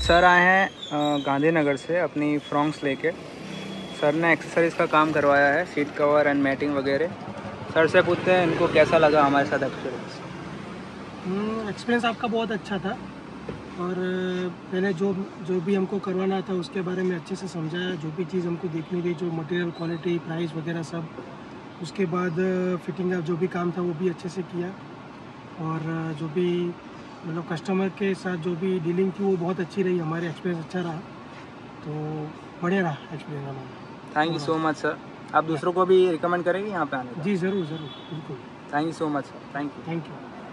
Sir आए हैं गांधीनगर से अपनी फ्रॉन्क्स लेके। सर ने एक्सेसरीज का काम करवाया है, सीट कवर एंड मैटिंग वगैरह। सर से पूछते हैं इनको कैसा लगा हमारे साथ एक्सपीरियंस। एक्सपीरियंस आपका बहुत अच्छा था और पहले जो जो भी हमको करवाना था उसके बारे में अच्छे से समझाया, जो भी चीज़ हमको देखनी थी, जो मटेरियल क्वालिटी प्राइस वगैरह सब। उसके बाद फिटिंग का जो भी काम था वो भी अच्छे से किया और जो भी मतलब कस्टमर के साथ जो भी डीलिंग थी वो बहुत अच्छी रही। हमारे एक्सपीरियंस अच्छा रहा, तो बढ़िया रहा एक्सपीरियंस हमारा। Thank you so much sir. आप दूसरों को भी रिकमेंड करेंगे यहाँ पे आने का? जी ज़रूर ज़रूर, बिल्कुल। Thank you so much sir. Thank you. Thank you.